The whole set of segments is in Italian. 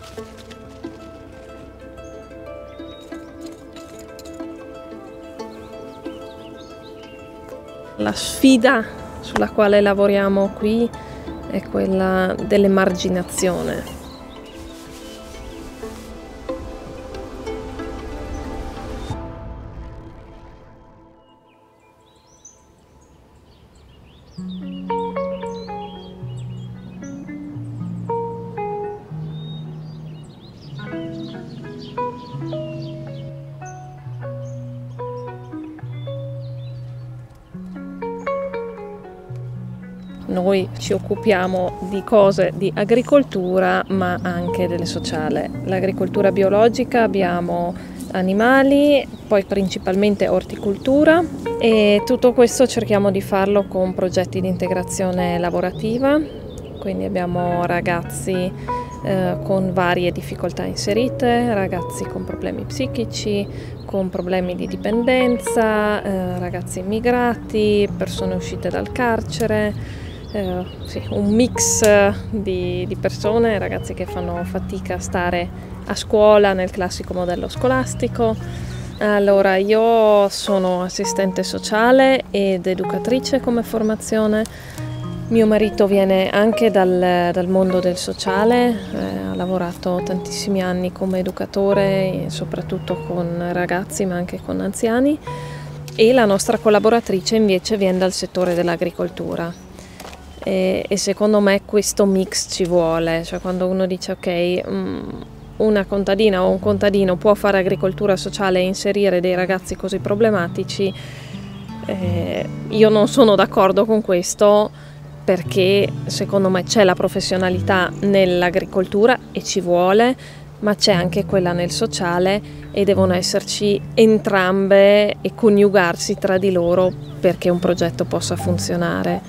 La sfida sulla quale lavoriamo qui è quella dell'emarginazione. Noi ci occupiamo di cose di agricoltura, ma anche del sociale. L'agricoltura biologica, abbiamo animali, poi principalmente orticoltura, e tutto questo cerchiamo di farlo con progetti di integrazione lavorativa. Quindi abbiamo ragazzi con varie difficoltà inserite, ragazzi con problemi psichici, con problemi di dipendenza, ragazzi immigrati, persone uscite dal carcere. Sì, un mix di persone, ragazzi che fanno fatica a stare a scuola nel classico modello scolastico. Allora, io sono assistente sociale ed educatrice come formazione. Mio marito viene anche dal mondo del sociale, ha lavorato tantissimi anni come educatore, soprattutto con ragazzi ma anche con anziani, e la nostra collaboratrice invece viene dal settore dell'agricoltura. E secondo me questo mix ci vuole, cioè quando uno dice ok, una contadina o un contadino può fare agricoltura sociale e inserire dei ragazzi così problematici, io non sono d'accordo con questo, perché secondo me c'è la professionalità nell'agricoltura e ci vuole, ma c'è anche quella nel sociale e devono esserci entrambe e coniugarsi tra di loro perché un progetto possa funzionare.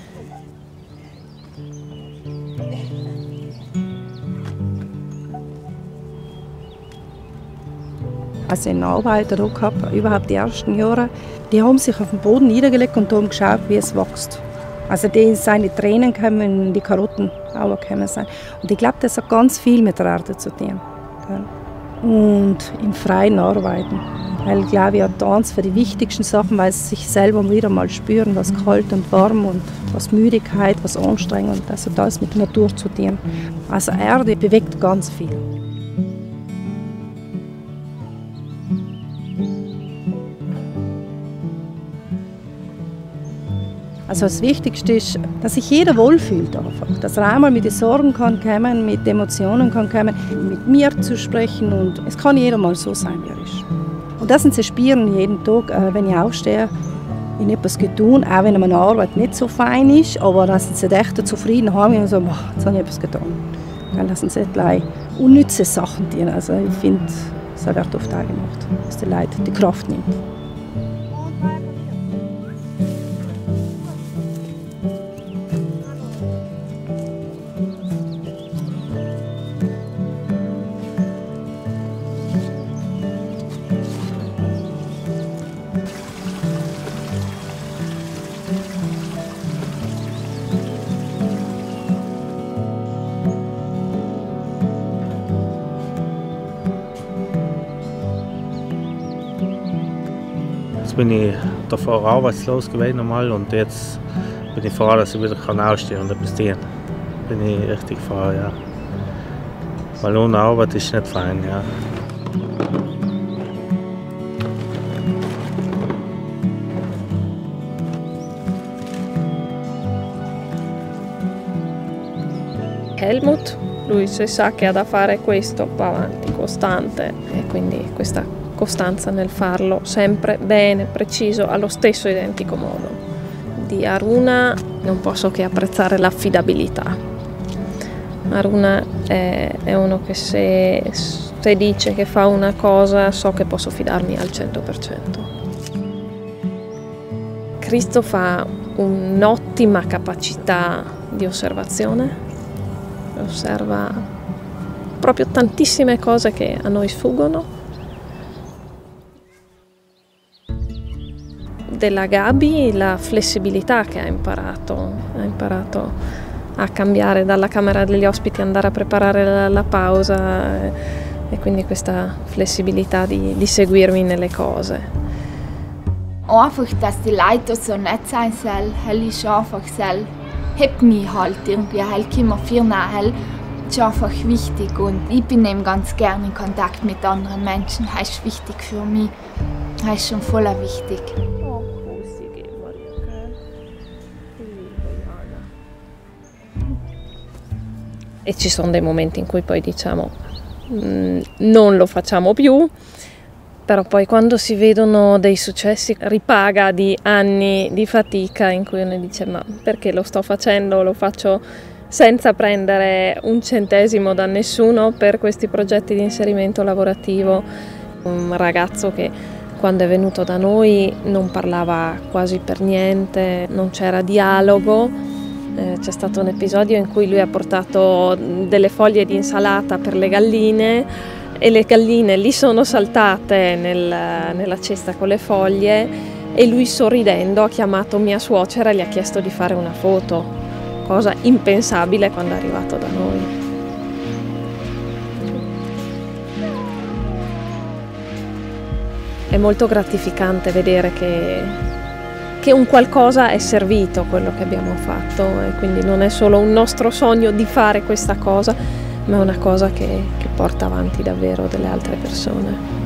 Also einen Arbeiter da gehabt, überhaupt die ersten Jahre, die haben sich auf den Boden niedergelegt und haben geschaut, wie es wächst. Also seine Tränen können in die Karotten auch gekommen sein. Und ich glaube, das hat ganz viel mit der Erde zu tun. Und im freien Arbeiten. Weil, glaube ich, hat eins für die wichtigsten Sachen, weil sie sich selber wieder mal spüren, was kalt und warm und was Müdigkeit, was Anstrengung. Also da ist mit der Natur zu tun. Also Erde bewegt ganz viel. Also das Wichtigste ist, dass sich jeder wohlfühlt einfach. Dass er einmal mit den Sorgen kann kommen, mit Emotionen kann kommen, mit mir zu sprechen, und es kann jeder mal so sein, wie er ist. Und das sind sie spüren jeden Tag, wenn ich aufstehe, ich etwas getan, auch wenn meine Arbeit nicht so fein ist, aber dass sie echt zufrieden haben und so, boah, jetzt habe ich etwas getan. Dann lassen sie gleich unnütze Sachen tun. Also ich finde, das wird oft auch gemacht, dass die Leute die Kraft nimmt. Bin ich davor arbeitslos gewesen einmal, und jetzt bin ich froh, dass ich wieder aufstehen und etwas tun. Bin ich richtig froh, ja. Weil ohne Arbeit ist nicht fein, ja. Helmut, lui se sa che ha da fare questo va avanti, costante, e quindi questa costanza nel farlo sempre bene, preciso, allo stesso identico modo. Di Aruna non posso che apprezzare l'affidabilità. Aruna è uno che se dice che fa una cosa so che posso fidarmi al 100%. Christoph ha un'ottima capacità di osservazione, osserva proprio tantissime cose che a noi sfuggono. Della Gabi la flessibilità che ha imparato a cambiare dalla camera degli ospiti, andare a preparare la pausa e quindi questa flessibilità di seguirmi nelle cose. Einfach, dass die Leute so nett sein sollen, ist einfach so, hebt mich halt irgendwie, kommt viel näher, ist einfach wichtig und ich bin eben ganz gerne in Kontakt mit anderen Menschen, das ist wichtig für mich, das ist schon voll wichtig. E ci sono dei momenti in cui poi diciamo non lo facciamo più, però poi quando si vedono dei successi ripaga di anni di fatica in cui uno dice ma perché lo sto facendo, lo faccio senza prendere un centesimo da nessuno per questi progetti di inserimento lavorativo. Un ragazzo che quando è venuto da noi non parlava quasi per niente, non c'era dialogo. C'è stato un episodio in cui lui ha portato delle foglie di insalata per le galline e le galline gli sono saltate nella cesta con le foglie e lui sorridendo ha chiamato mia suocera e gli ha chiesto di fare una foto, cosa impensabile quando è arrivato da noi. È molto gratificante vedere che un qualcosa è servito quello che abbiamo fatto e quindi non è solo un nostro sogno di fare questa cosa, ma è una cosa che porta avanti davvero delle altre persone.